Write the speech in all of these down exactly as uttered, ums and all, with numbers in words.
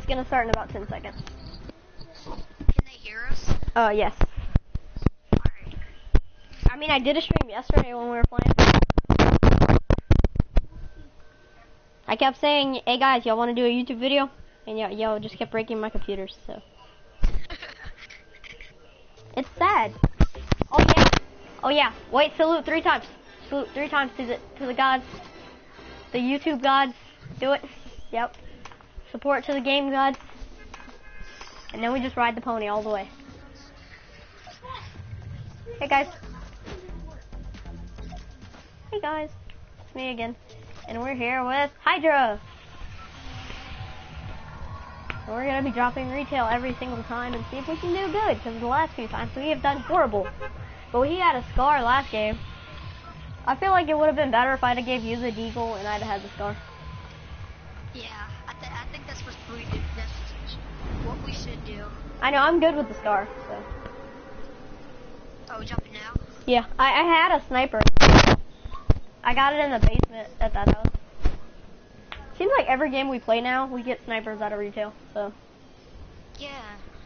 It's gonna start in about ten seconds. Can they hear us? Uh, yes. Alright. I mean, I did a stream yesterday when we were playing. I kept saying, hey guys, y'all want to do a YouTube video? And y'all, y'all just kept breaking my computers, so. It's sad. Oh yeah. Oh yeah. Wait, salute three times. Salute three times to the, to the gods. The YouTube gods. Do it. Yep. Support to the game gods. And then we just ride the pony all the way. Hey guys. Hey guys. It's me again. And we're here with Hydra. And we're gonna be dropping retail every single time and see if we can do good, because the last few times we have done horrible. But he had a scar last game. I feel like it would have been better if I'd have gave you the deagle and I'd have had the scar. Yeah, I, th I think that's what we do. That's what we should do. I know, I'm good with the scar, so. Oh, we jumping now? Yeah, I, I had a sniper. I got it in the basement at that house. Seems like every game we play now, we get snipers out of retail, so. Yeah.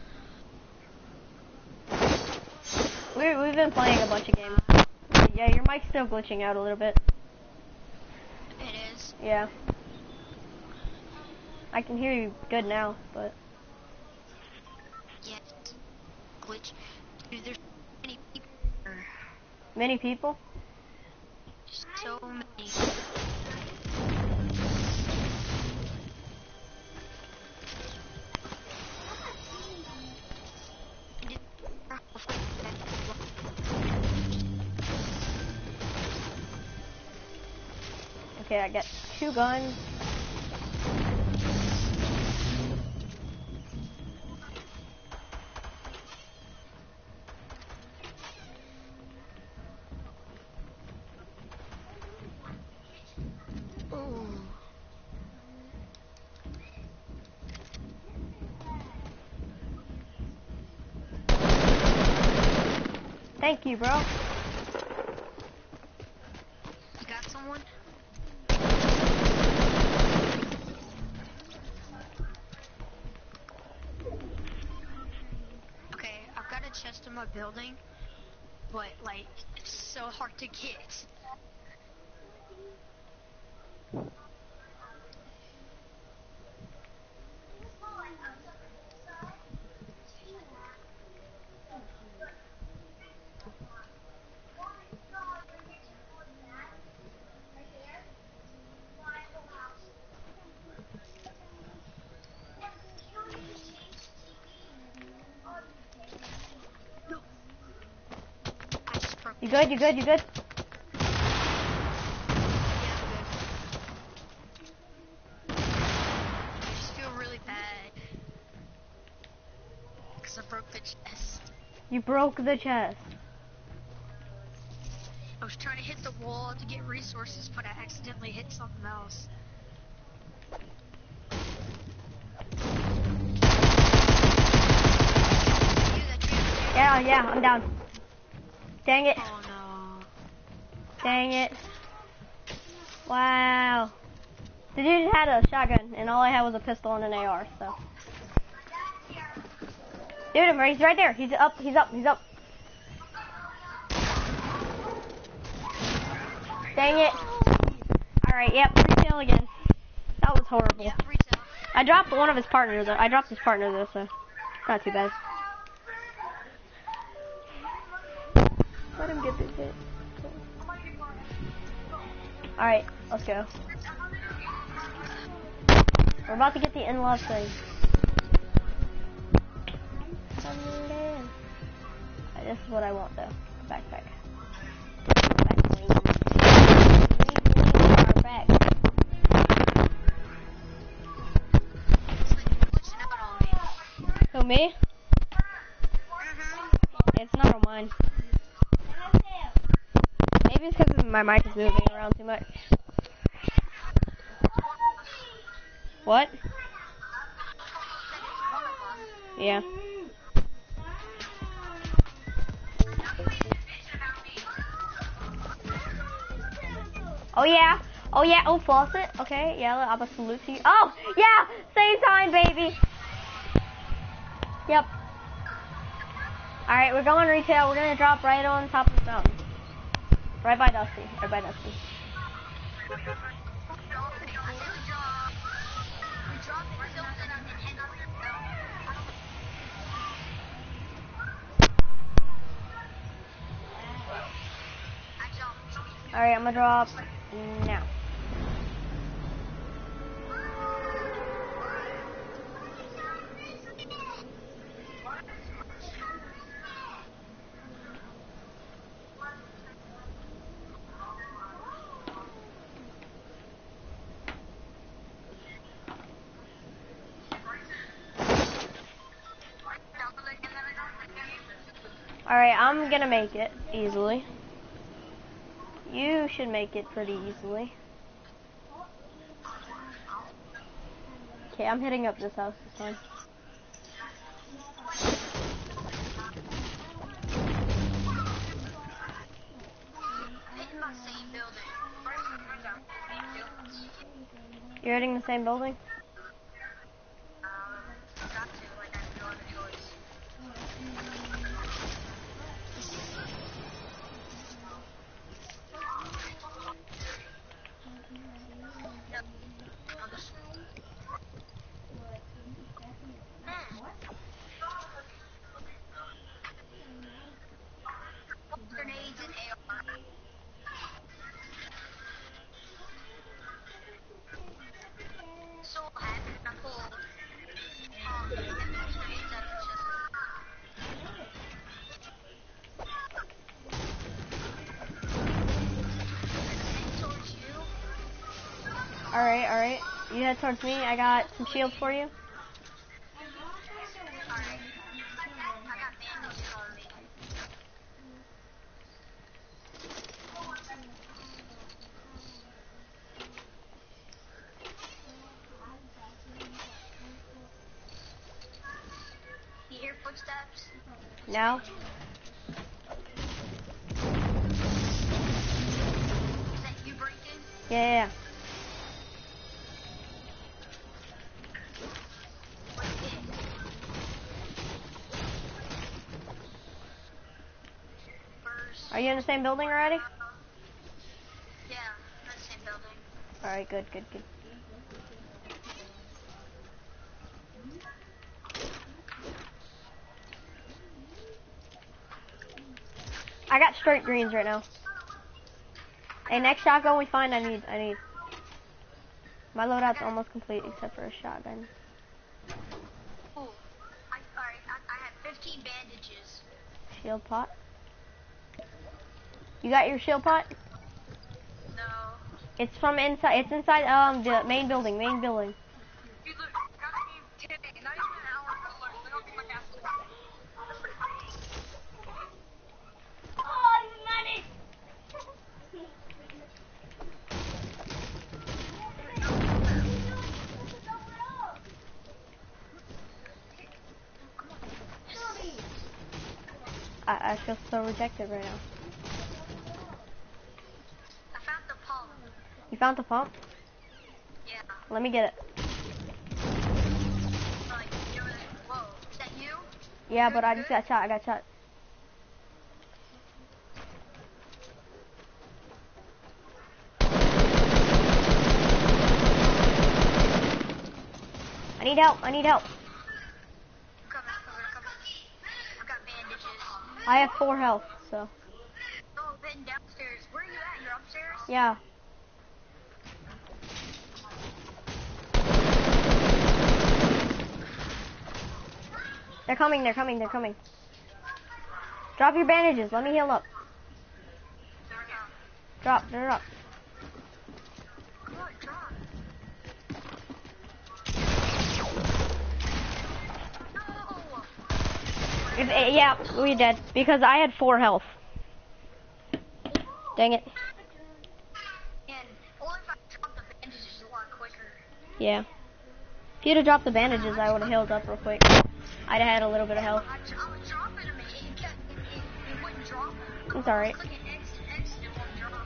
We, we've been playing a bunch of games. Yeah, your mic's still glitching out a little bit. It is. Yeah. I can hear you good now, but. Yeah. Glitch. Dude, there's many people. Many people? So many. Okay, I got two guns. Ooh. Thank you, bro. You got someone? Okay, I've got a chest in my building, but like, it's so hard to get. You good? You good? You good? I just feel really bad because I broke the chest. You broke the chest. I was trying to hit the wall to get resources, but I accidentally hit something else. Yeah, yeah, I'm down. Dang it. Oh no. Dang it. Wow. The dude just had a shotgun, and all I had was a pistol and an A R, so. Dude, him, he's right there. He's up, he's up, he's up. Dang it. Alright, yep, retail again. That was horrible. Yeah, retail. I dropped one of his partners, though. I dropped his partner, though, so. Not too bad. Let him get this hit. Alright, let's go. We're about to get the in-love thing. This is what I want, though. Backpack. Back. Who, me? Mm-hmm. It's not on mine. Maybe it's because my mic is moving around too much. What? Yeah. Oh yeah. Oh yeah. Oh faucet. Okay. Yeah. I'm a salute to you. Oh yeah. Same time, baby. Yep. Alright, we're going retail. We're gonna drop right on top of the mountain. Right by Dusty. Right by Dusty. Alright, I'm gonna drop now. Alright, I'm gonna make it easily. You should make it pretty easily. Okay, I'm hitting up this house this time. You're hitting the same building? Alright, alright. You head towards me. I got some shields for you. You hear footsteps? Now? Is that you breaking? Yeah, yeah, yeah. Are you in the same building already? Yeah, in the same building. Alright, good, good, good. I got straight greens right now. Hey, next shotgun we find, I need, I need. My loadout's almost complete except for a shotgun. Oh, I, sorry, I, I have fifteen bandages. Shield pot. You got your shield pot? No. It's from inside, it's inside um the main building, main building. You look, got me today, not even an hour ago, look, look how big my castle is. I, I feel so rejected right now. I found the pump. You found the pump? Yeah. Let me get it. Like, you know, whoa, is that you? Yeah, but I just got shot, I got shot. I need help, I need help. Come on, come on, come on. I've got bandages. I have four health, so. Oh, then downstairs. Where are you at? You're upstairs? Yeah. They're coming, they're coming, they're coming. Drop your bandages, let me heal up. There we go. Drop, drop. Come on, drop. No! If, uh, yeah, we dead, because I had four health. Dang it. And only if I drop the bandages a lot quicker. Yeah. If you'd have dropped the bandages, I would have healed up real quick. I'd have had a little bit of health. I, I was dropping them and it, kept, it, it, it wouldn't drop them. It's alright. Click an X and X and it won't drop.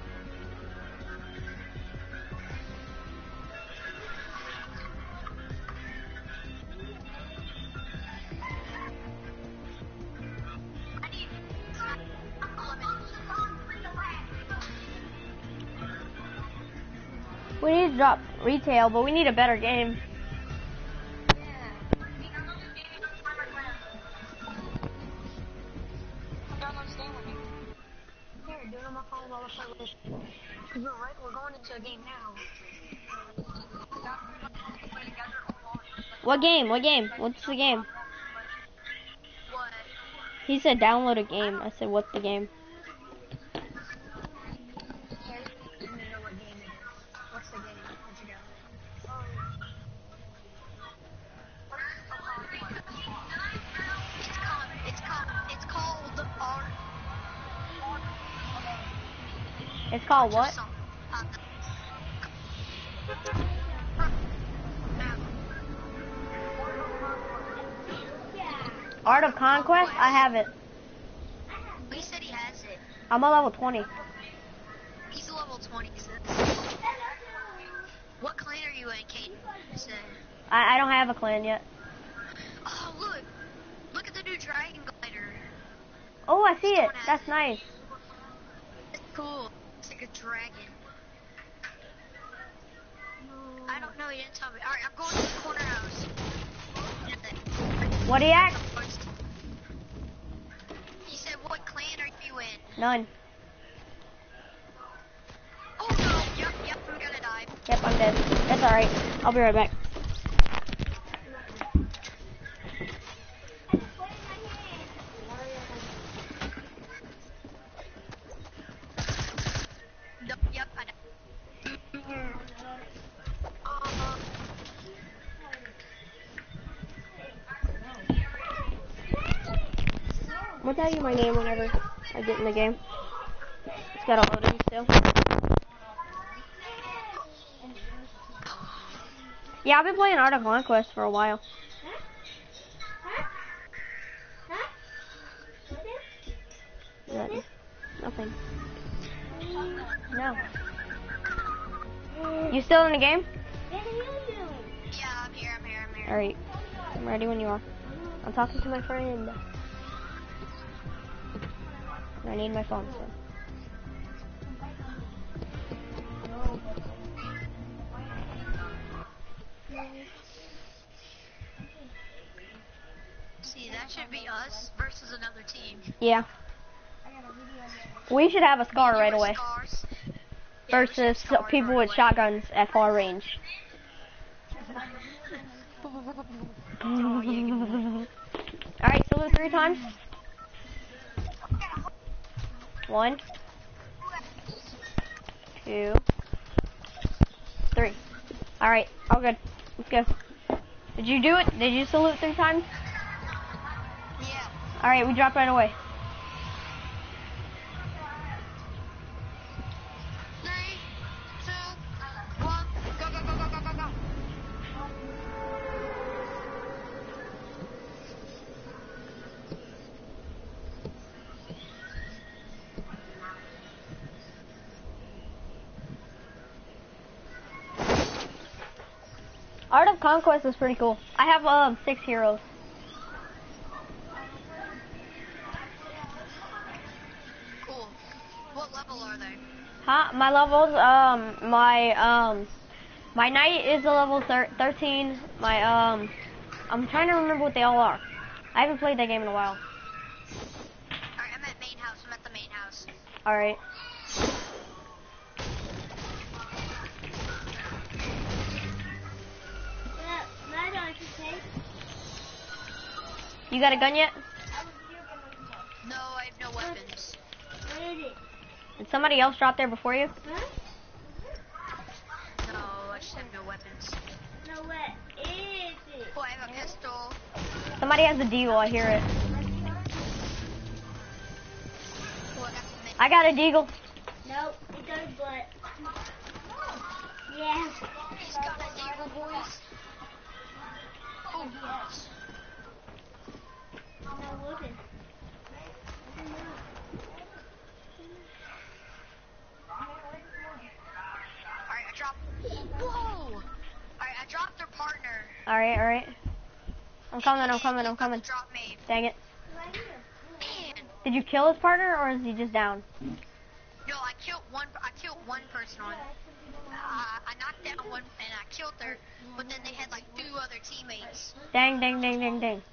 We need to drop retail, but we need a better game. We're right, we're going into a game now. What game? What game? What's the game? What? He said download a game. I said, what's the game? What's the game? What's the game? It's called, it's called, it's called the Art. It's called what? Art of Conquest? I have it. He said he has it. I'm a level twenty. He's a level twenty. What clan are you in, Caden? I, I don't have a clan yet. Oh, look. Look at the new dragon glider. Oh, I see it. That's nice. It's cool. It's like a dragon. I don't know. You didn't tell me. All right, I'm going to the corner house. What do you ask? He said, what clan are you in? None. Oh, no. Yep, yep, I'm gonna die. Yep, I'm dead. That's alright. I'll be right back. Nope, yep, I died. I'll tell you my name whenever I get in the game. It's got a load in still. Yeah, I've been playing Art of Conquest for a while. Nothing. Nothing. No. You still in the game? Yeah, I'm here, I'm here, I'm here. Alright. I'm ready when you are. I'm talking to my friend. I need my phone, so. See, that should be us versus another team. Yeah. We should have a scar right away. Scars. Versus Scars people right with away. shotguns at far range. Oh, yeah, give me Alright, salute three times. One. Two. Three. Alright, all good. Let's go. Did you do it? Did you salute three times? Yeah. Alright, we dropped right away. Three, two, one, go, go, go, go, go, go, go. Art of Conquest is pretty cool. I have um six heroes. Cool. What level are they? Huh? My levels, um, my um, my knight is a level thir thirteen. My um, I'm trying to remember what they all are. I haven't played that game in a while. Alright, I'm at main house. I'm at the main house. All right. You got a gun yet? No, I have no weapons. Did somebody else drop there before you? No, I just have no weapons. No, what is it? Oh, I have a pistol. Somebody has a deagle. I hear it. Oh, I got some min- I got a deagle. Nope, it does, but yeah. He's got a deagle, boys. Oh, yes. No whooping. Alright, I dropped. Whoa! Alright, I dropped their partner. All right, all right. I'm coming. I'm coming. I'm coming. Drop me. Dang it. Right here. Man. Did you kill his partner or is he just down? No, I killed one. I killed one person on. I, I knocked down one and I killed her, but then they had like two other teammates. Dang, dang, dang, dang, dang.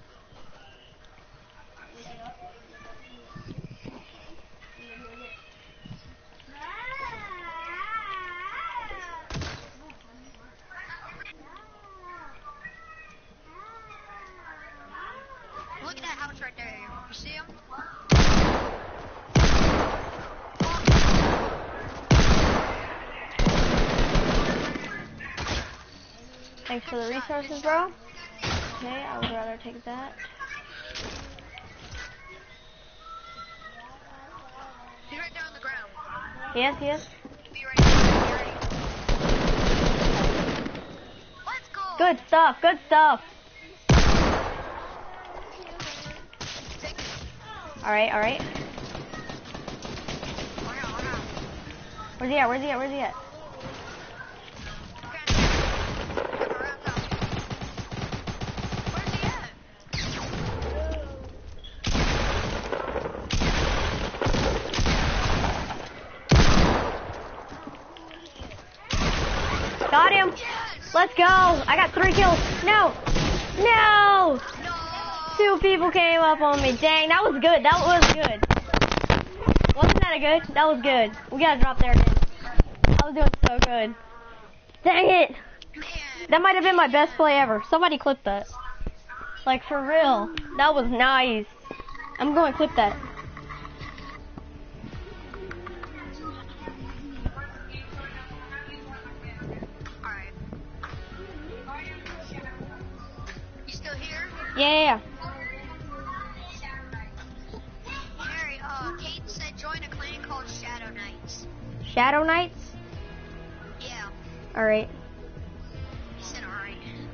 Look at that house right there. You see him? Thanks for the resources, bro. Okay, I would rather take that. He's right there on the ground. Yes, yes. Be right there. Be ready. Let's go. Good stuff, good stuff. Alright, alright. Where's he at? Where's he at? Where's he at? Got him. Yes! Let's go. I got three kills. No. No. No! Two people came up on me. Dang, that was good. That was good. Wasn't that a good? That was good. We gotta drop there again. I was doing so good. Dang it. Man. That might have been my best play ever. Somebody clip that. Like, for real. That was nice. I'm going to clip that. Alright. You still here? Yeah, yeah, yeah. Harry, uh, Kate said join a clan called Shadow Knights. Shadow Knights? Yeah. Alright. He said alright.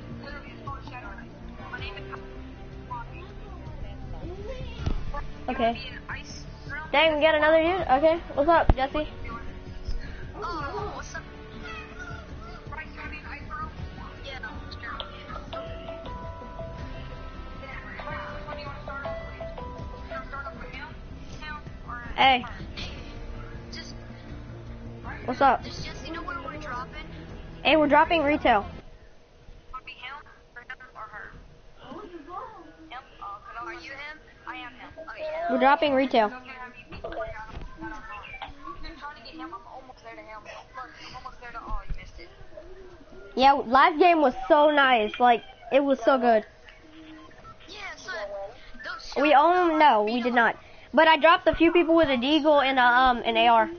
Okay. Dang, we got another dude? Okay. What's up, Jesse? Oh, what's up? Yeah, no, Hey. Just, What's up? does Jesse know where we're dropping? Hey, we're dropping retail. Are you him? I am him. Oh, yeah. We're dropping retail. Yeah, live game was so nice. Like, it was so good. Yeah, son. Those We shots, own, uh, no, beat we him did up. not. But I dropped a few people with a deagle and a, um, an A R.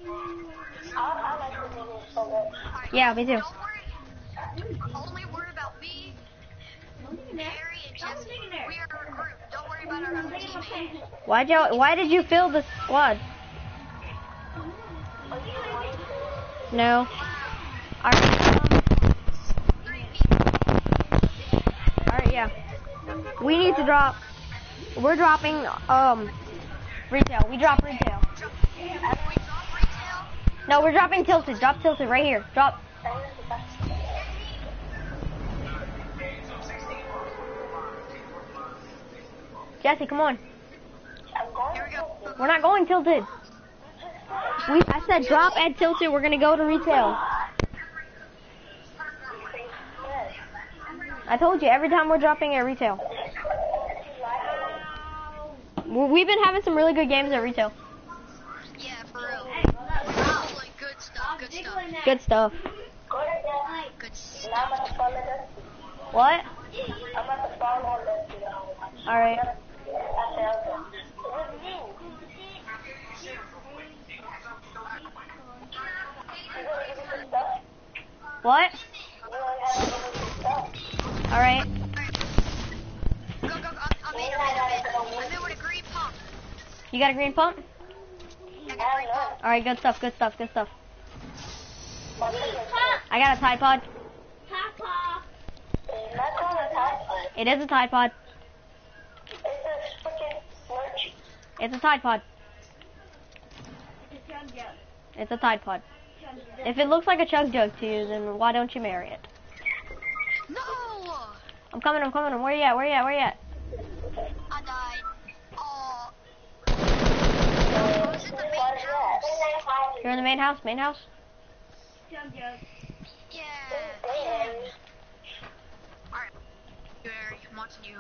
Alright, Yeah, me too. Don't worry. Only worry about me, Harry, and Jesse. We are a group. Don't worry about our other teammates. Why'd you, why did you fill the squad? No. Alright, Three people. alright, yeah. We need to drop, we're dropping, um, retail. We drop retail. Drop, we drop retail. No, we're dropping tilted. Drop tilted right here. Drop. Jesse, come on. Here we go. We're not going tilted. We, I said drop at tilted. We're gonna go to retail. I told you every time we're dropping at retail. We- We've been having some really good games at retail. Yeah, for real. Oh, like, good stuff, good stuff. Good stuff. Good stuff. What? All right. What? All right. Go, go, go. I'm in, I'm in, I'm in. I'm in with a green pump. You got a green pump? I got a green pump. All right. Good stuff. Good stuff. Good stuff. I got a Tide Pod. Papa. It is a Tide Pod. It's a Tide Pod. It's a Tide Pod. If it looks like a chug jug to you, then why don't you marry it? No! I'm coming. I'm coming. Where you at? Where you at? Where you at? I died. Oh. I was in the main house. You're in the main house. Main house. Yeah. Damn. Alright. Harry, I'm watching you.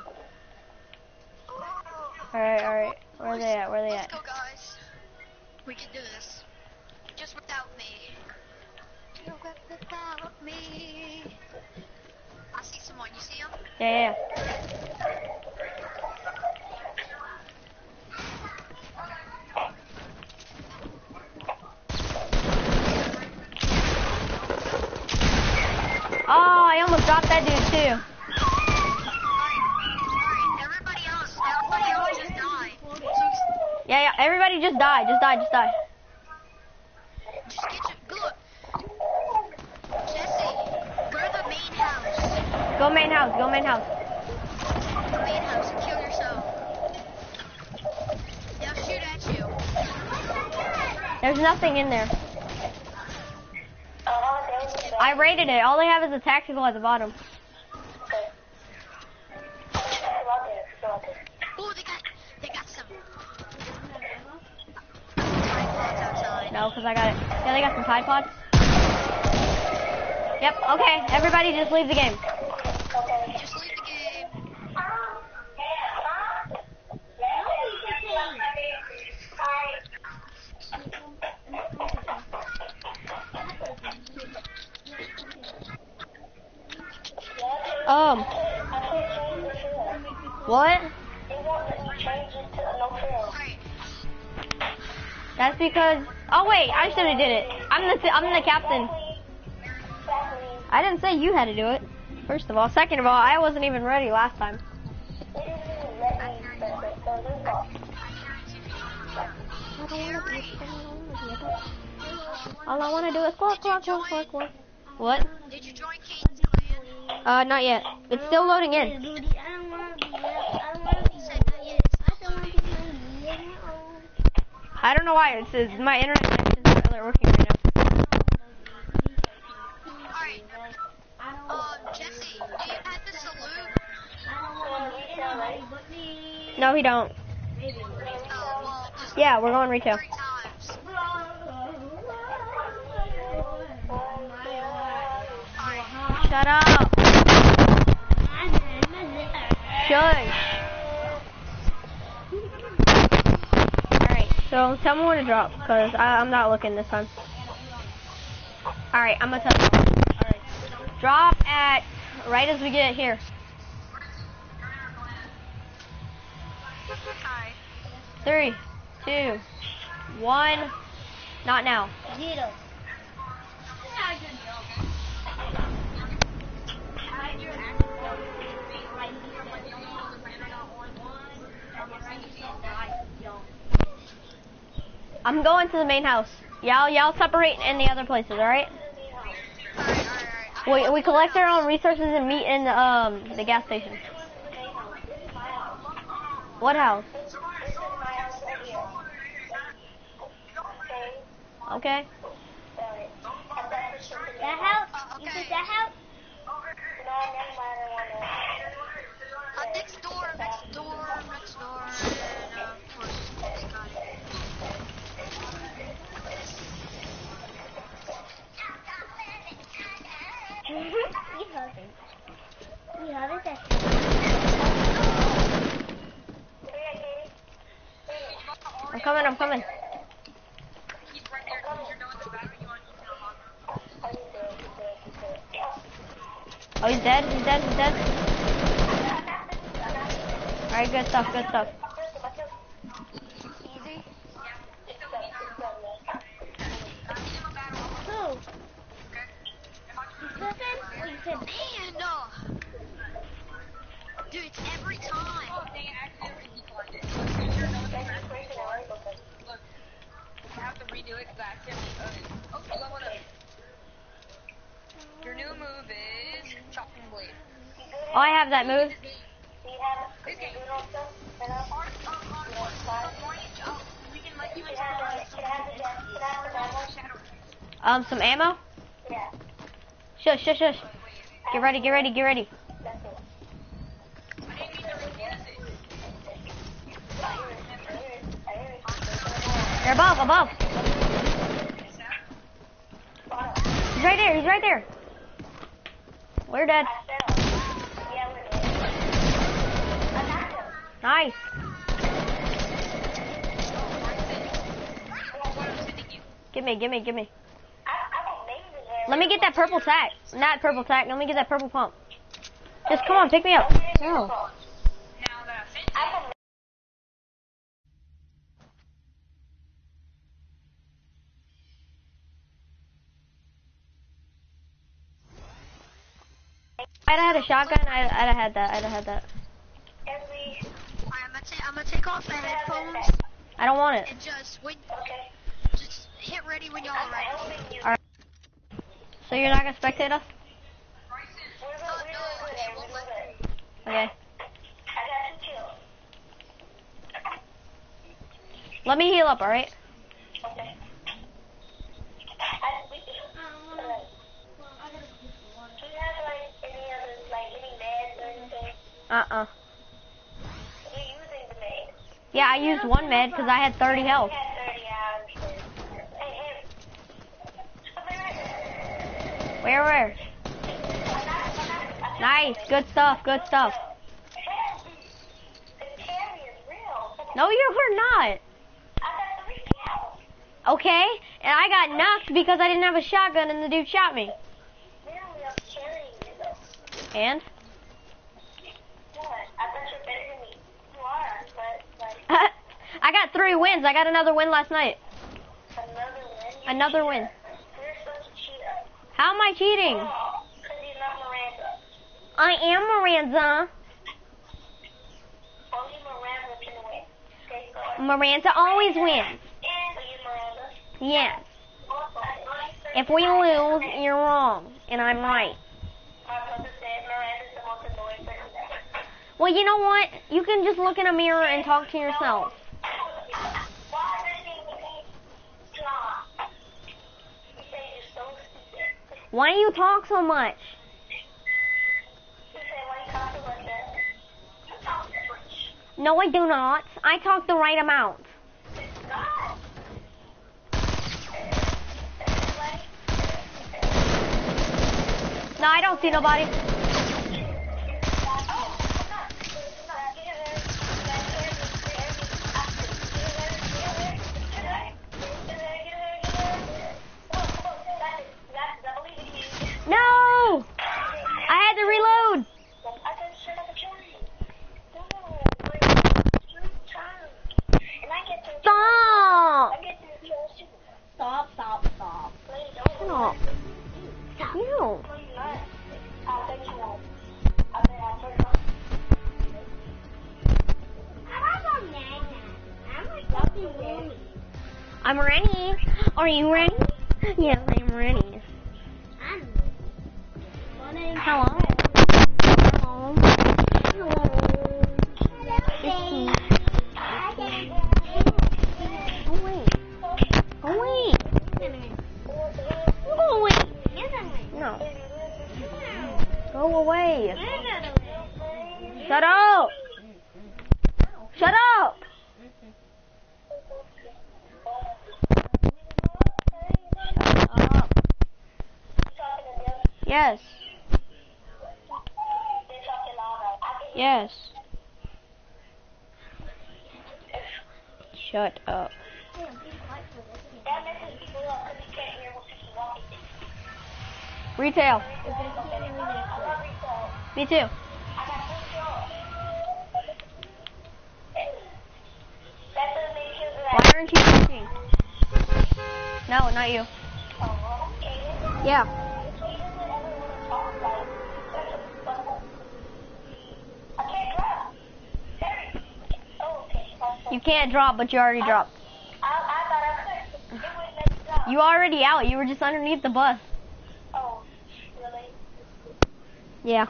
Alright, alright. Where are they at? Where are they Let's at? go, guys. We can do this. Just without me. Do it without me. I see someone. You see him? Yeah, yeah, yeah. Oh, I almost dropped that dude too. Alright, everybody else, everybody else just died. So Yeah, yeah. Everybody just die. Just die. Just die. just get your, look. Jesse, go to the main house. Go main house. Go main house. The main house and kill yourself. They'll shoot at you. There's nothing in there. I raided it. All they have is a tactical at the bottom. Oh, they got, they got some. Tide pods outside. No, because I got it. Yeah, they got some Tide Pods. Yep, okay. Everybody just leave the game. Just leave the game. Um. What? Alright, That's because. Oh wait, I should have did it. I'm the I'm the captain. I didn't say you had to do it. First of all, second of all, I wasn't even ready last time. All I want to do is squawk, squawk, squawk, squawk, squawk. What? did you join Kane's clan? Uh, not yet. It's still loading in. I don't want to be I don't want to be Said not yet. I don't want to be on my own. I don't know why. It's, it's my internet connection is not really working right now. Alright, um, Jesse, do you have the salute? I don't want to be anybody but me. No, he don't. Oh, well, just Yeah, we're going retail. three times. Alright, Shut up. Shush. Alright, so tell me when to drop, because I'm not looking this time. Alright, I'm going to tell you. Alright. Drop at right as we get here. alright. Three, two, one. Not now. Zero. I'm going to the main house. Y'all, y'all separate in the other places, alright? Alright, alright, alright. We, we collect our own resources and meet in the, um, the gas station. What house? Okay. That house? Uh, You okay. said that house? Uh, next door, next door, next door, and uh, of course, they got it. You have it. You have it that I'm coming, I'm coming. Oh, he's dead, he's dead, he's dead. Alright, good stuff, good stuff. Easy. Who? You said that? Or you said Man, uh, dude, it's every time. Your new move is chopping blade. Oh, I have that move. This game. Um, some ammo? Shush, shush, shush. Get ready, get ready, get ready. They're above, above. He's right there, he's right there. We're dead. I fell. Yeah, we're dead. I knocked him. Nice. Give me, give me, give me. I, I'm amazing at Let me get that purple tack. Not purple tack. Let me get that purple pump. Just come on, pick me up. No. Now that I fit I'm amazing. I'd have had a shotgun. I'd, I'd have had that. I'd have had that. Every... Alright, I'm gonna take I'm gonna take off the headphones I don't want it. and just wait. Okay. Just hit ready when y'all are I'm ready. helping you. Alright. So you're not gonna spectate us? We're good, Oh we're no, good, it we're won't good. let me. Okay. I got two kills. Let me heal up, alright? Okay. I, we, Um, uh, do you have like any other, like any meds or anything? Uh-uh. You're using the med. Yeah, I used one med because I had thirty health. You had thirty hours. Hey, hey. Come here. Where, where? Nice. Good stuff, good stuff. The carry is real. No, you were not. I got three kills. Okay? And I got knocked because I didn't have a shotgun and the dude shot me. Really, I'm carrying you though. And? What? I bet you're better than me. You are, but like I got three wins. I got another win last night. another win. You're Another a win. cheater. You're such a cheater. How am I cheating? Because you're not Miranda. I am Miranda. Only Miranda can win. Okay, so Miranda always wins. and you Miranda. Yes. If we lose, you're wrong. And I'm right. My brother said Miranda's the most annoying person ever. Well, you know what? You can just look in a mirror and talk to yourself. Why did you stop? You say you're so stupid. Why do you talk so much? You say why you talk so much then? I talk too much. No, I do not. I talk the right amount. God. No, I don't see nobody. No! I had to reload. Stop! Stop, stop, stop. Stop. No. I bet you won't. I bet I'll turn it on. I'm ready. Are you ready? Yes, I'm ready. Hello. Hello. Hello. Oh wait. Oh wait. Oh wait. No. Go away. Shut up. Shut up. Shut up. Yes. Yes. Shut up. Retail. Me too. Why aren't you talking? No, not you. Yeah. You can't drop, but you already dropped. You already out. You were just underneath the bus. Oh, really? Yeah.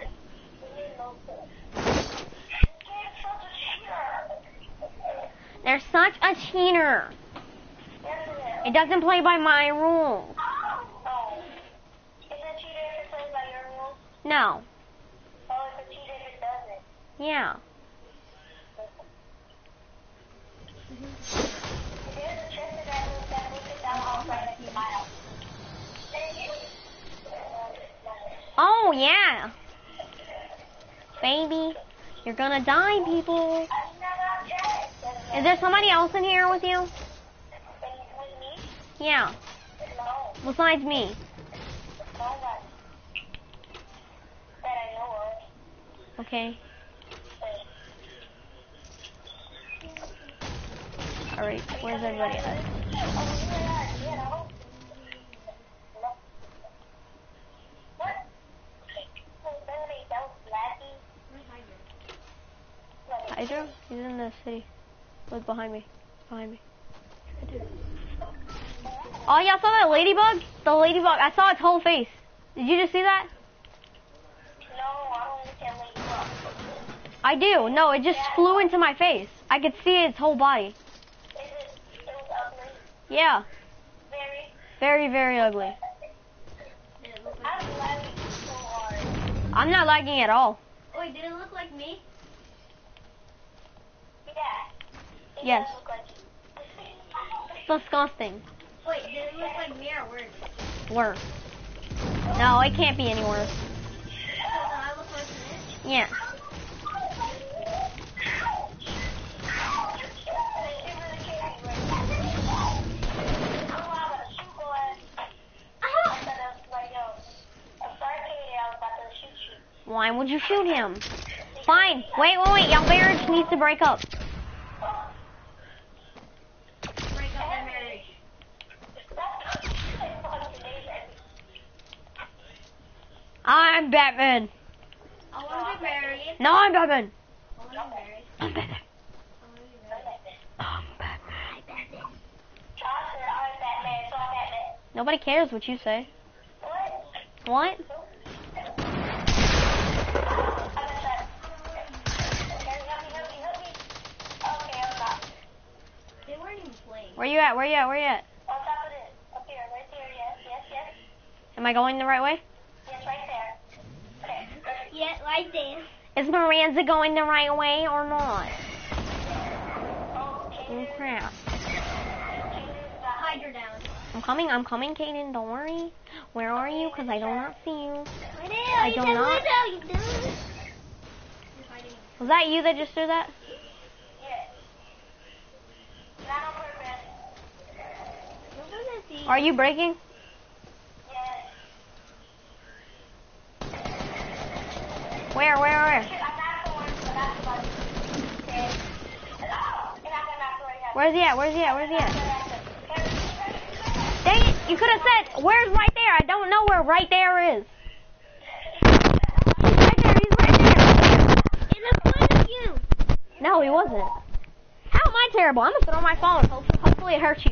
They're such a cheater. It doesn't play by my rules. Oh. Is it cheater if it plays by your rules? No. Oh, it's a cheater if it doesn't. Yeah. There's a trick to that move that moves it down off right next to my house. Oh, yeah. baby. You're gonna die, people. Is there somebody else in here with you? Yeah. Besides me. Okay. Alright, where's everybody at? Hydra? He's in the city. Look behind me. Behind me. Oh, y'all saw that ladybug? The ladybug. I saw its whole face. Did you just see that? No, I don't understand ladybug. I do. No, it just flew into my face. I could see its whole body. Is it, it was ugly? Yeah. Very? Very, very ugly. I'm lagging so hard. I'm not lagging at all. Wait, did it look like me? Yeah. It Yes. does look like It's disgusting. Wait, did it look like me or worse? Worse. No, it can't be any worse. So then I look worse than it? Yeah. Why would you shoot him? Fine. Wait, wait, wait. Y'all marriage needs to break up. Break up their marriage. I'm Batman. I want to be married. No, I'm Batman. I want to be married. I'm Batman. I want to be married. I'm Batman. Nobody cares what you say. What? They weren't even playing. Where you at? Where you at? Where you at? On top of it. Up here, right there, yes, yes, yes. Am I going the right way? Yes, right there. Okay. Yeah, right there. Is Miranda going the right way or not? Oh, Oh Kaden, crap. Kaden's got Hydra down. I'm coming, I'm coming, Kaden, don't worry. Where are you? Because I do not see you. Right there. I do not. You do. You're fighting. Was that you that just threw that? Yes. Not on purpose. What was I seeing? Are you breaking? Yes. Where, where, where? I'm not going, but that's about it. Okay. And I'm gonna knock right out. Where's he at? Where's he at? Where's he at? Dang it, you could have said, where's right there? I don't know where right there is. He's right there, he's right there. In front of you. No, he wasn't. How am I terrible? I'm gonna throw my phone. Hopefully, hopefully it hurts you.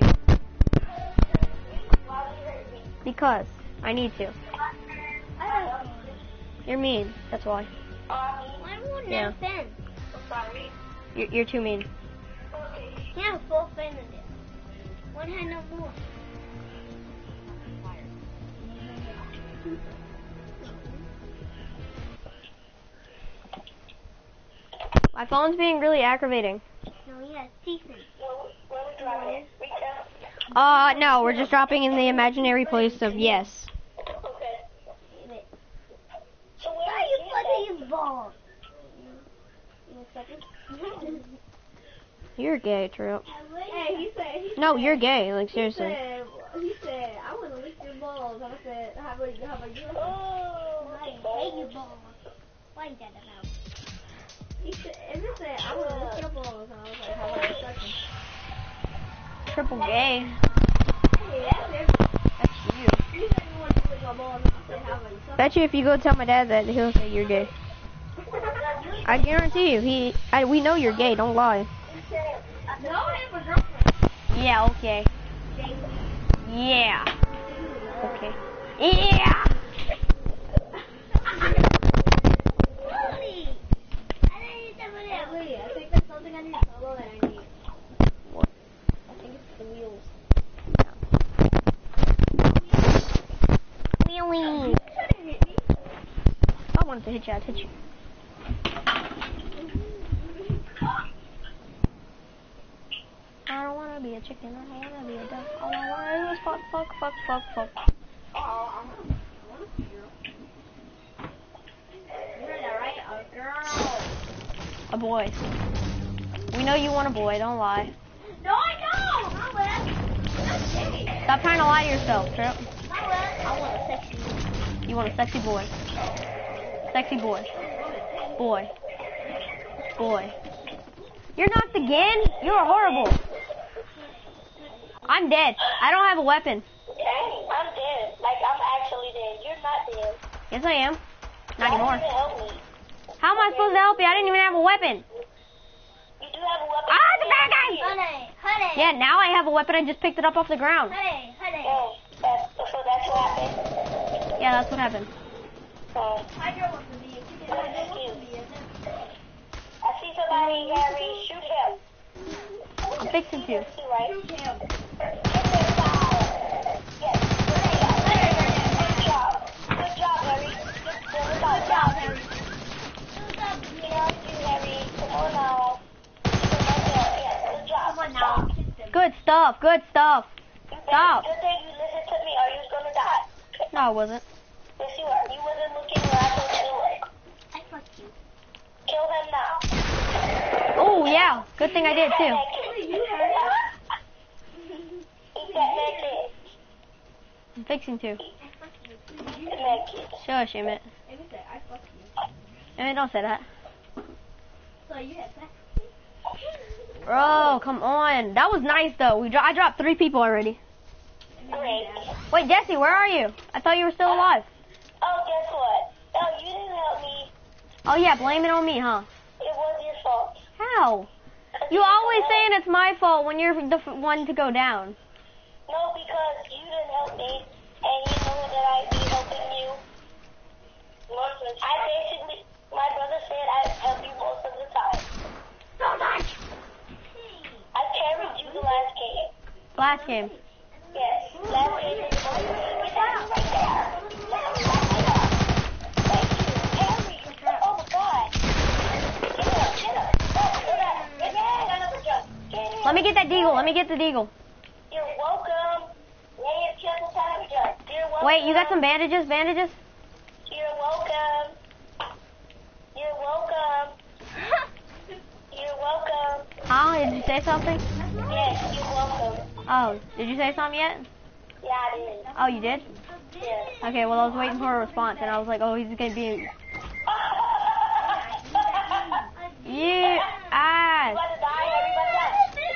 Because I need to. I don't. You're mean, that's why. Why won't Yeah. that fin? Sorry. You're, you're too mean. Okay. Yeah, full fin in it. One had no more. My phone's being really aggravating. No, yeah, decent. Where, where we dropping it? Retail? Uh, no, we're just dropping in the imaginary place of yes. Okay. So where Why are you putting your ball? In a second. You're gay, Trip. Hey, he said. He No, said, you're gay, like He seriously. said, he said, I want to lick your balls. I said, how about you? How about you? Oh, I hate your balls. Why is that about? He said, and he said, I want to lick your balls. And I was like, how about you suck them? Triple gay. Hey, that's it. That's you. You said you wanted to lick my balls. And I said, how about you suck Bet you if you go tell my dad that, he'll say you're gay. I guarantee you, he, I, we know you're gay, don't lie. No, I have a girlfriend. Yeah, okay. Yeah. Okay. Yeah! Really? I didn't need that one out. Wait, I think that's something I need to follow that I need. What? I think it's the wheels. Wheelie. You shouldn't hit me. If I wanted to hit you, I'd hit you. I don't wanna be a chicken, I don't wanna be a duck. All I wanna do is fuck, fuck, fuck, fuck, fuck. Oh, I want to see you. You heard that right? A girl. A boy. We know you want a boy, don't lie. No, I don't. I will. Stop trying to lie to yourself, Trip. I will. I want a sexy. You want a sexy boy. Sexy boy. Boy. Boy. You're knocked again? You're horrible. I'm dead. I don't have a weapon. Dang, I'm dead. Like, I'm actually dead. You're not dead. Yes, I am. Not Why anymore. didn't you help me? How am I supposed to help you? I didn't even have a weapon. You do have a weapon. Ah, it's a bad guy! Honey, honey. Yeah, now I have a weapon. I just picked it up off the ground. Honey, honey. Oh, that's, so that's what happened. Yeah, that's what happened. Oh. Tiger wants to be a kid. Tiger wants to be a I see somebody, Gary. Shoot him. I'm fixing to. See, right? Shoot him. Yes. Good job. Good job, Harry. Good, good job, Harry. Good job, Harry. Come on now. Yes, good job. Come on now. Good stuff. Good stuff. Stop. Good thing you listened to me or you was gonna die. No, I wasn't. Yes, you are. You wasn't looking where I told you to look. I fuck you. Kill him now. Oh, yeah. Good thing I did, too. You heard it. Eat that naked. I'm fixing to. Naked. Shush, Emmett. Amy said, I fuck you. Emmett, don't say that. So you had sex? Bro, come on. That was nice, though. We dro- I dropped three people already. Great. Wait, Jesse, where are you? I thought you were still alive. Oh, guess what? Oh, you didn't help me. Oh, yeah, blame it on me, huh? It was your fault. How? You always saying it's my fault when you're the f- one to go down. No, because you didn't help me, and you know that I be helping you. I basically, my brother said I help you most of the time. So much! I carried you the last game. Last game. Yes, last game is the most right there. Thank you, Harry. Oh my God. Get up, get up. Oh, get up. Get up. Get in. Let me get that deagle. Let me get the deagle. You're welcome. Yeah, it's just a time jump. You're welcome. Wait, you got some bandages? Bandages? You're welcome. You're welcome. You're welcome. Huh? Did you say something? Yes, you're welcome. Oh, did you say something yet? Yeah, I did. Oh, you did? Yeah. Okay, well, I was waiting for a response, and I was like, oh, he's gonna be... You ass. About to die, everybody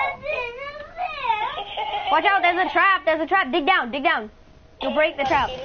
die. Watch out, there's a trap. There's a trap. Dig down. Dig down. You'll break the trap.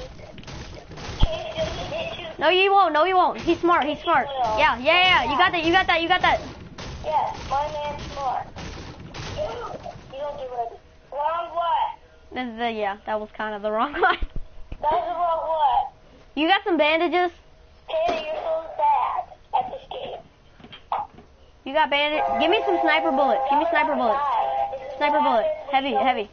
No, you won't. No, you won't. He's smart. He's smart. Yeah, yeah, yeah. You got that. You got that. You got that. Yes, my man's smart. You don't do it. Wrong what? This is the, yeah, that was kind of the wrong one. That was the wrong what? You got some bandages? Taylor, you're so bad at this game. You got bandage? Give me some sniper bullets. Give me sniper bullets. Sniper bullets. Heavy, heavy.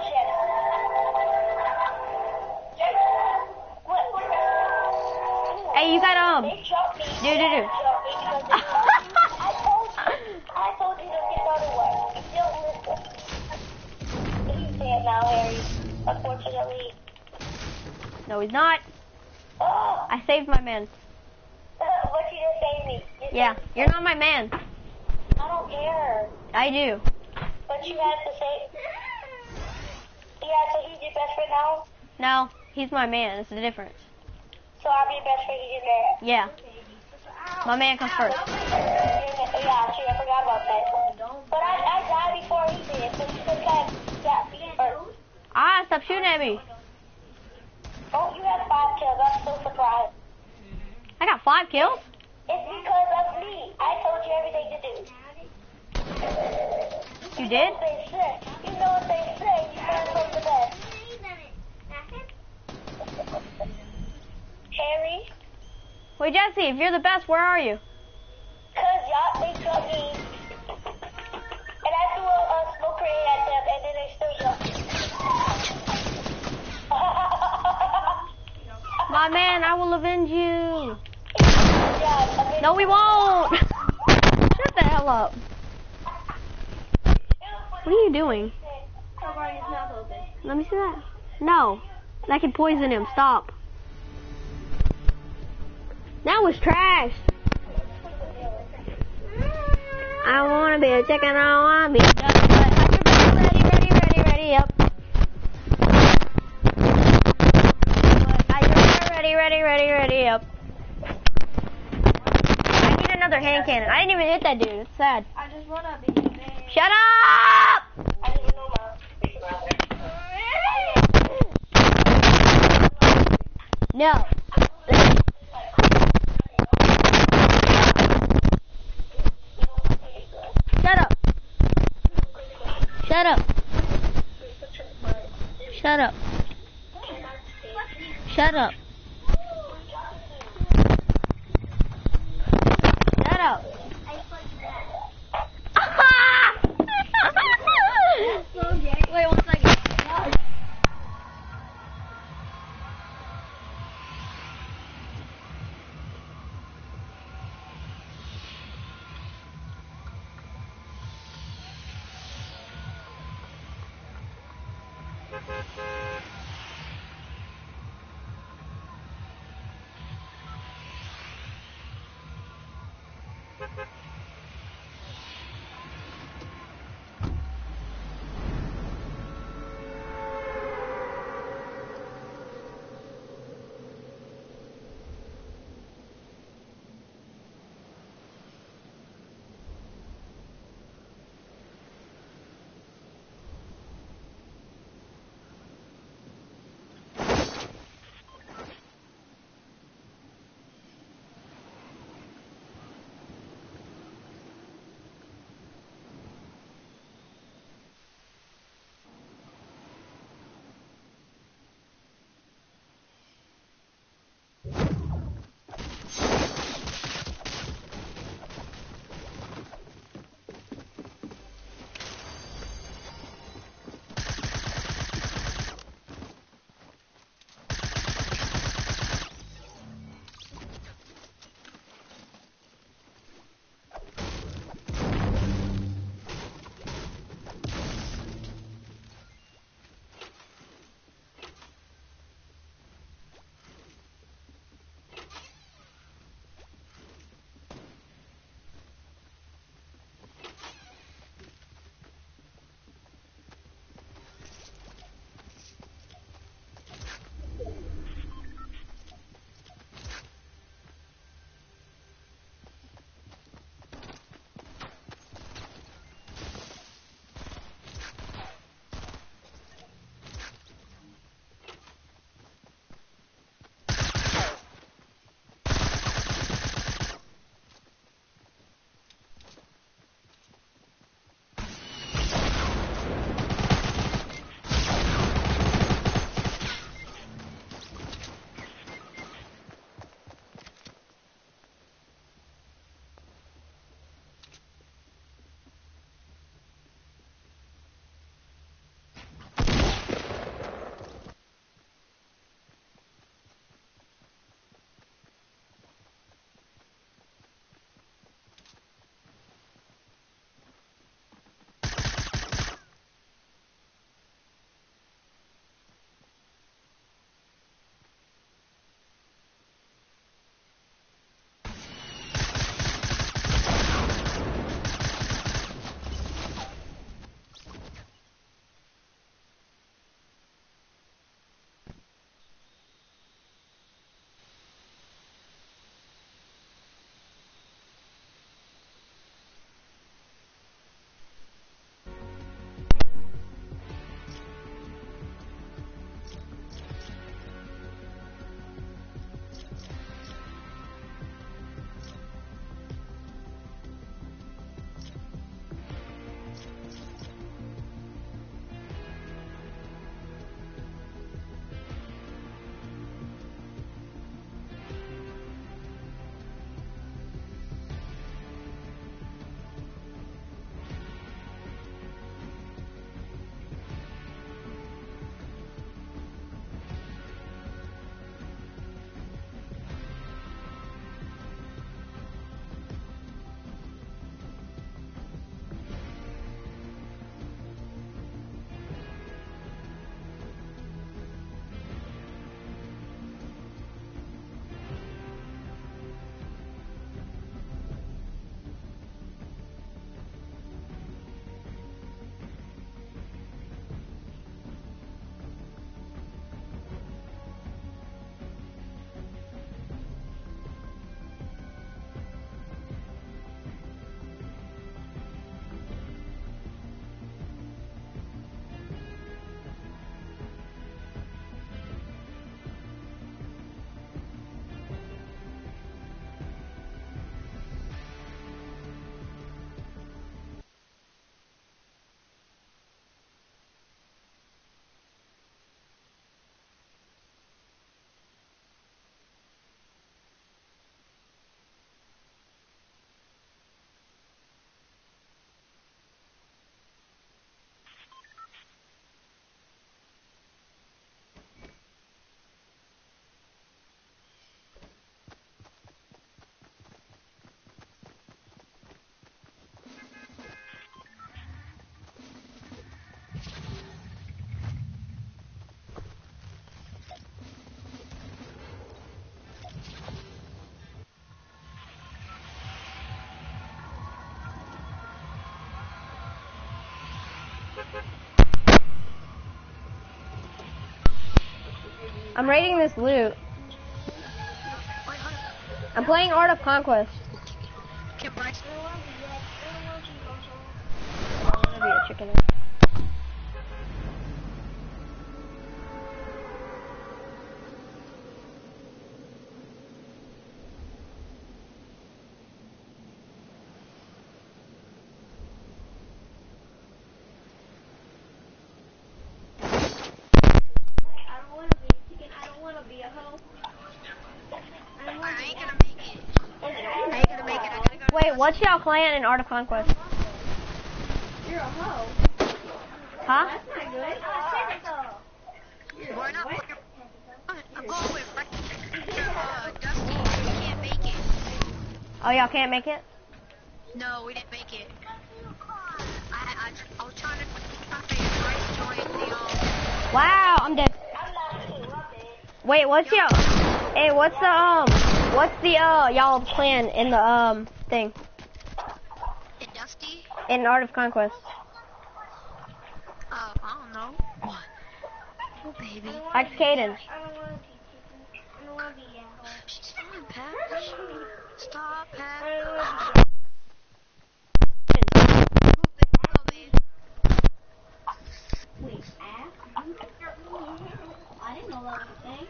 Hey, you got um. They jumped me. Do do do. I told you. I told you to get out of the way. You don't listen. He's dead now, Harry. Unfortunately. No, he's not. Oh, I saved my man. but you didn't save me. You Yeah, saved me. you're not my man. I don't care. I do. But you have to say. Yeah, so he's your best friend now? No, he's my man. It's the difference. So I'm your best friend, he's your man. Yeah. My man comes first. Yeah, true, I forgot about that. But I, I died before he did, so you could have got me first. Ah, stop shooting at me. Oh, you have five kills, I'm so surprised. I got five kills? It's because of me. I told you everything to do. You did? What they say. You know what they say, you learn from the best. Harry? Wait, Jesse, if you're the best, where are you? Cause y'all, they told me. And I threw a, a smoke grenade at them, and then they still jumped. My man, I will avenge you. Yeah, I mean, No, we won't. Shut the hell up. What are you doing? Let me see that. No. That could poison him. Stop. That was trash. I wanna be a chicken, I wanna be a duck, but have your back ready, ready, ready, ready, up. But are you ready, ready, ready, ready, up. I need another hand cannon. I didn't even hit that dude, it's sad. I just wanna be big. Shut up! I didn't know my. No. Shut up. Shut up. Shut up. Shut up. Shut up. Wait one second. I'm raiding this loot. Wait, hold on. I'm playing Art of Conquest. Can Bryce? I'm gonna be a chicken. I don't want to be chicken. I don't want to be a hoe. I don't I want to ain't be gonna make it. I ain't gonna make it. I gotta go. to Wait, the- what's y'all clan in Art of Conquest? You're a hoe. Huh? That's not good. We're not. I'm going with Bryce. Uh, Dusty. We can't make it. Oh, y'all can't make it? No, we didn't make it. I, I, I was trying to find Bryce join the um. Wow, I'm dead. I'm not too rubbish. Wait, what's y'all? Hey, what's the um? What's the uh y'all clan in the um thing And Dusty. in Art of Conquest? Uh, I don't know. What? Oh, baby. Like Caden. I don't want to be chicken. I don't want to be a hoe. She's fine, Pat. Stop, I Pat. don't want to be Oh, babe. Wait, ass? I didn't know that was a thing.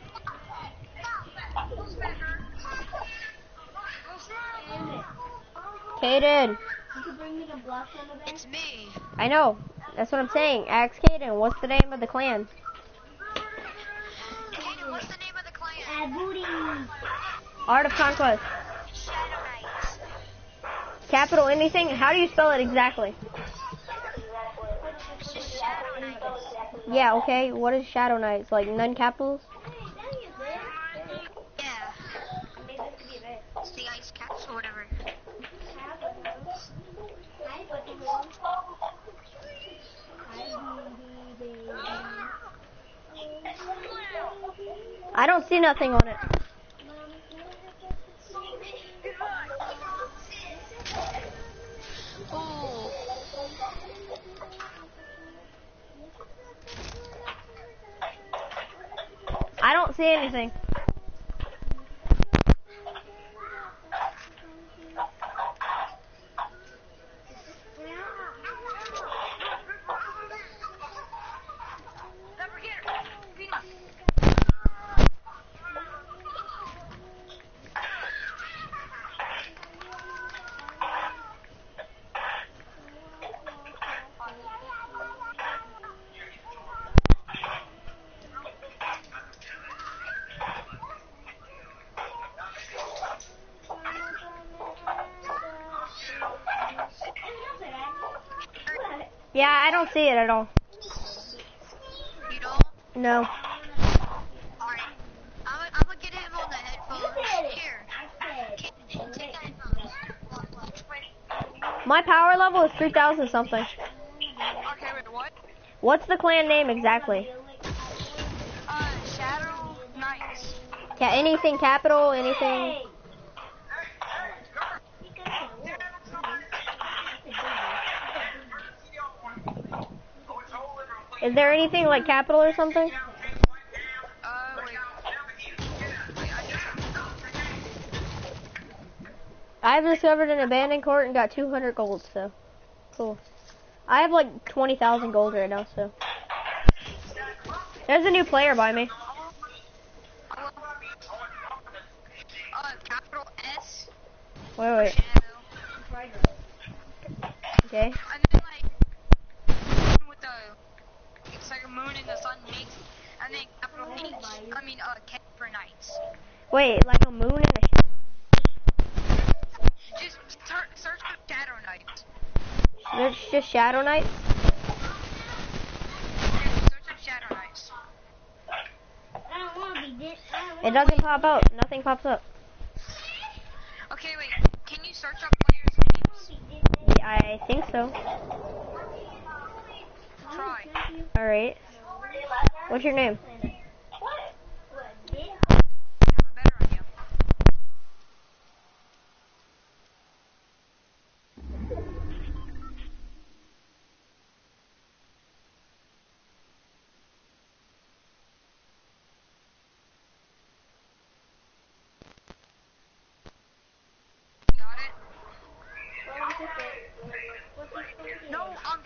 Caden. You could bring me the blush on the bed? It's me. I know. That's what I'm saying. Ask Caden. What's the name of the clan? Kaden, what's the name of the clan? Add booty. Art of Conquest. Shadow Knights. Capital anything? How do you spell it exactly? It's just Shadow Knights. Yeah, okay. What is Shadow Knights? Like none capitals? Yeah. Maybe this could be a bed. It's the ice caps or whatever. Hi, buttermilk. Hi, booty baby. I don't see nothing on it. Oh. I don't see anything. Yeah, I don't see it at all. You don't? No. Alright. I'm, I'm gonna get him on the headphones. Here. Take the headphones. My power level is three thousand something. Okay, wait, what? What's the clan name exactly? Uh, Shadow Knights. Yeah, anything capital, anything. Is there anything like capital or something? Uh, wait. Wait, I need I've discovered an abandoned court and got two hundred gold, so cool. I have like twenty thousand gold right now, so. There's a new player by me. Uh, capital S. Wait, wait. Shadow. Okay. And then, like, with the, it's like a moon and the sun makes, and then capital H, I mean, uh, K for Knights. Wait, like a moon and a. Just search, search for Shadow Knights. There's just Shadow Knights. Yeah, search for Shadow Knights. I don't want to be this. It doesn't pop out. Nothing pops up. Okay, wait, can you search up players' names? I think so. Try. Alright. What's your name? Have a better idea.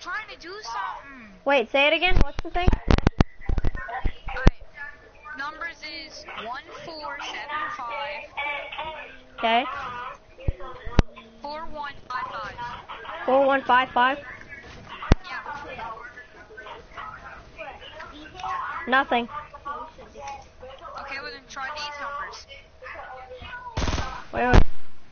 trying to do something. Wait, say it again. What's the thing? Alright. Numbers is one four seven five. Okay. Four one five five. Four one five five. Yeah. Nothing. Okay, well then try these numbers. Wait, wait.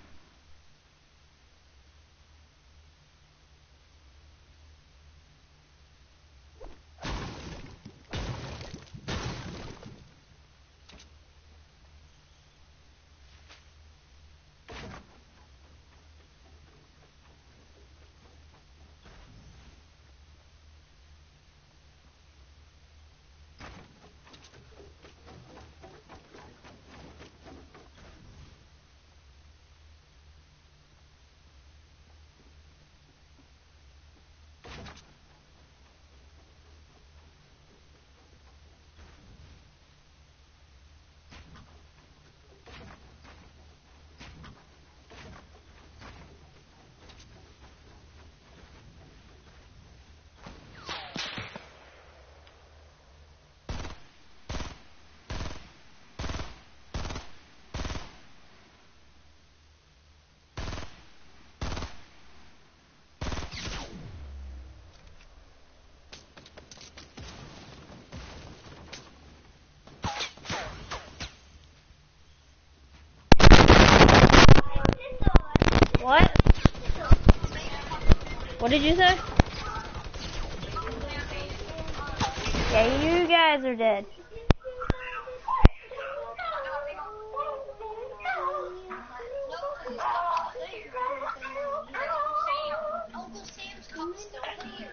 What? What did you say? Yeah, you guys are dead. Uncle Sam's cup's still here.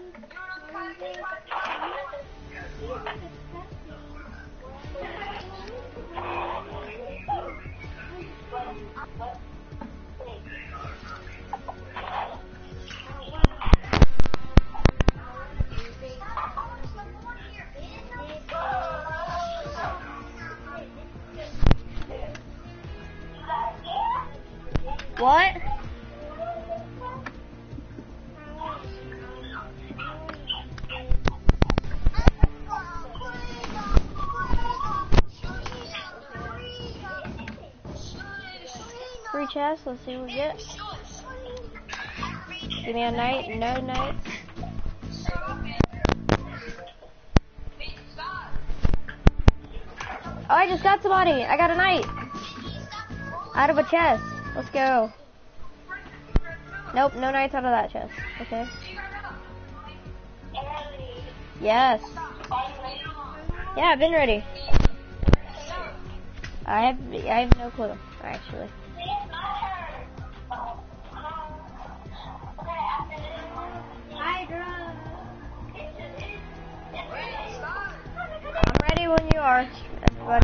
What? Free chest, let's see what we get. Give me a knight, no knight. Oh, I just got somebody. I got a knight. Out of a chest. Let's go. Nope, no knights out of that chest. Okay. Yes. Yeah, I've been ready. I have I have no clue, actually. I'm ready when you are, everybody.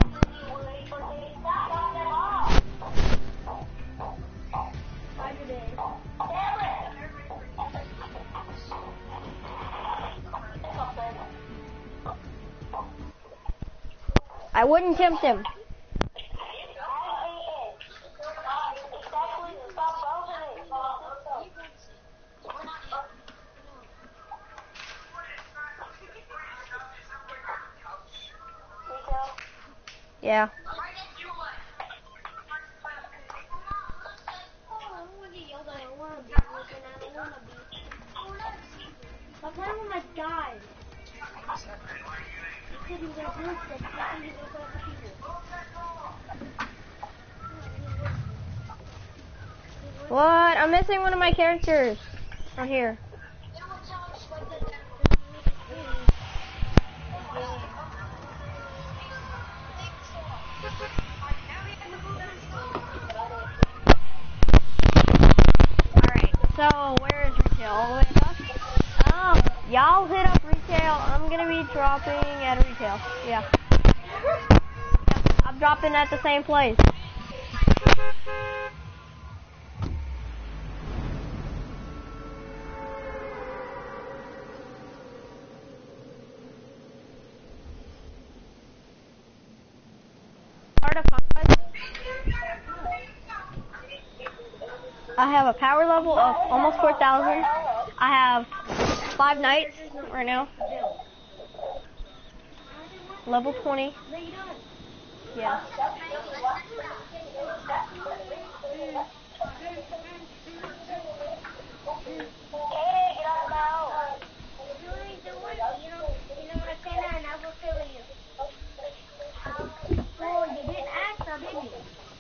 I wouldn't tempt him. Yeah. My plan almost died. He said he was going to group them. He said he was going to put up people. What? I'm missing one of my characters. Right here. Alright, so where is retail? All the way up? Um, y'all hit up retail. I'm gonna be dropping at retail. Yeah. Yep, I'm dropping at the same place. Heart of Conquest. I have a power level of almost four thousand. I have five nights right now. Level twenty. Yeah. Oh, you didn't ask though, did you?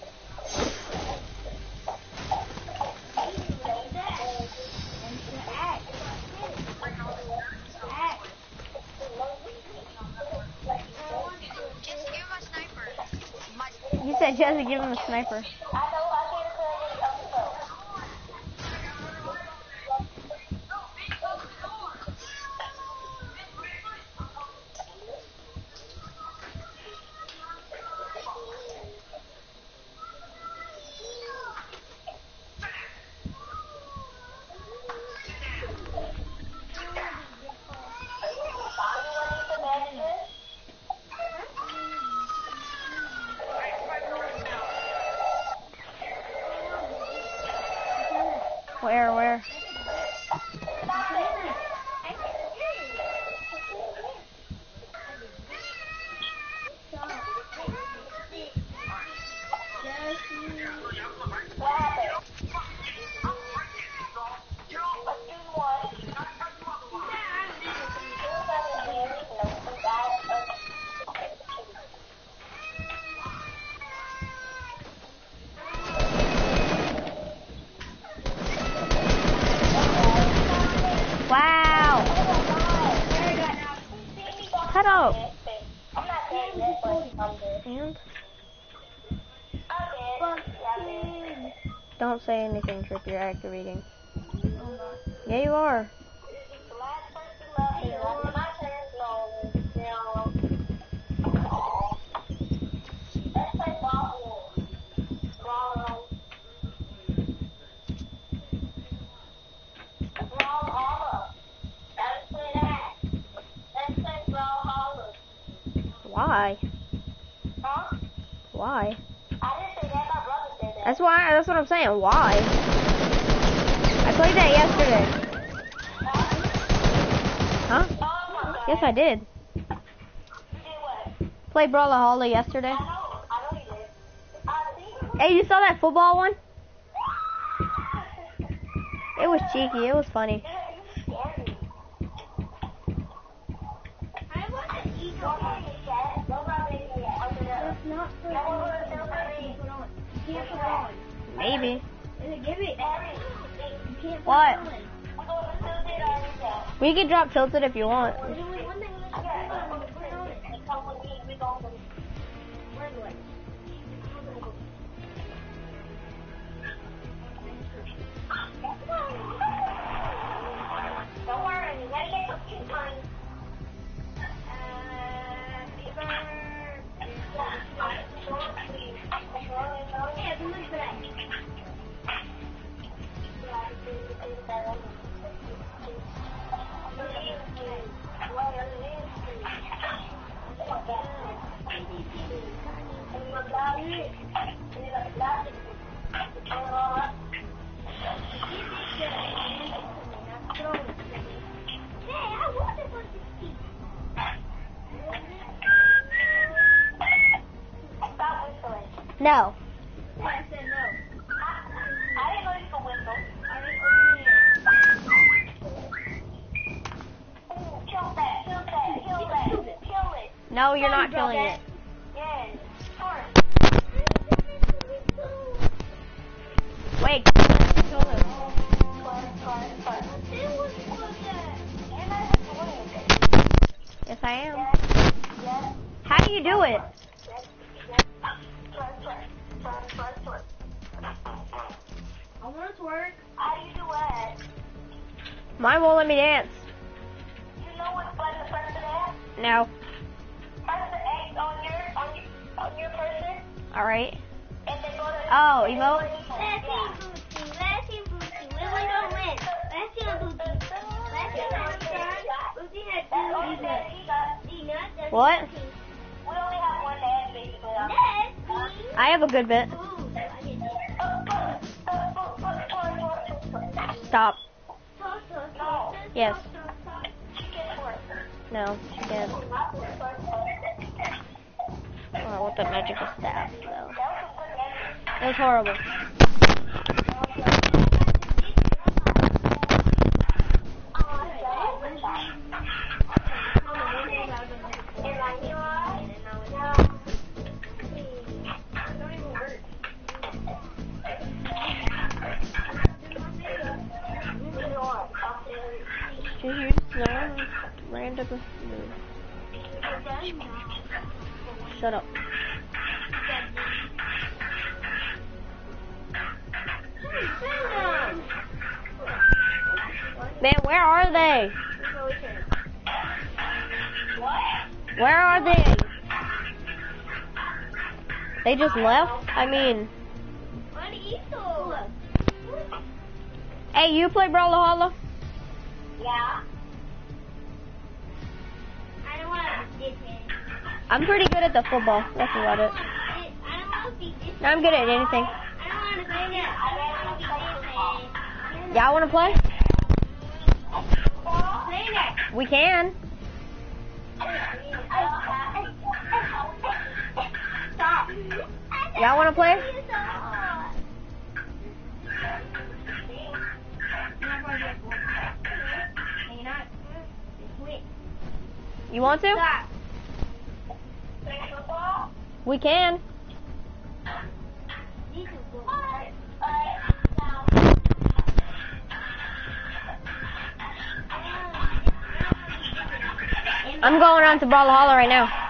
Just give him a sniper. My You said just to give him a sniper. Where, where? Wow! Cut up! And? Don't say anything, Trip, you're activating. Yeah, you are. Why? Huh? Why? I didn't say that, my brother said that. That's why, that's what I'm saying. Why? I played that yesterday. Huh? Oh my god. Yes, I did. You did what? Played Brawler Holly yesterday. I know, I know you did. I see. Hey, you saw that football one? It was cheeky. It was funny. Yeah, you scared me. I want to eat Don't run me yet. Don't run me yet. I'm gonna... It's not for No, we're gonna do you put on. You can't put on. Maybe. Is it give it? You can't put What? on. We're going to do it on yourself. We can drop Tilted if you want. There's only one thing left to put Yeah, on. Put it on it. you come with me, we go to... Where do I? Don't worry, you gotta get some cute money. Yeah, come on for that. Hey, I want this one to speak. Stop whistling. No. I said no. I didn't know you could whistle. Alright, open your Ooh, kill that, kill that, kill that, kill it. No, you're not killing it. Yes. Sure. Wait. Kill him. Yes, I am. How do you do it? I want it to work. How do you do what? Mine won't let me dance. You know what button to press to that? No. Press the X on your on your on your person, Alright. and then go to. Oh, emote? Let's see, Bootsy. Let's see, Bootsy. When we gonna win? Let's see, Bootsy. Let's see, Bootsy. Bootsy had That's two. only that he got. See, not that. What? We only have one dad, basically. Let's see. I have a good bit. Ooh, I didn't know. Uh, uh, uh, uh, uh, uh, uh, uh, Stop. Toss, toss, No. toss, Yes. toss, toss, No, she can't. Oh, I want the magical staff, though. It was horrible. Did you just know random move? Shut up. Man, where are they? Where are they? They just left? I mean... Hey, you play Brawlhalla? Yeah. I don't want to dip it. I'm pretty good at the football. That's about it. I don't want to be this. I'm good at anything. I don't want to play that. I don't want to be this. Y'all want to play? Play that. We can. Stop. Y'all want to play? You want to? Stop. Play football? We can. These are good. Alright. Alright. Now. I'm going on to Brawlhalla right now.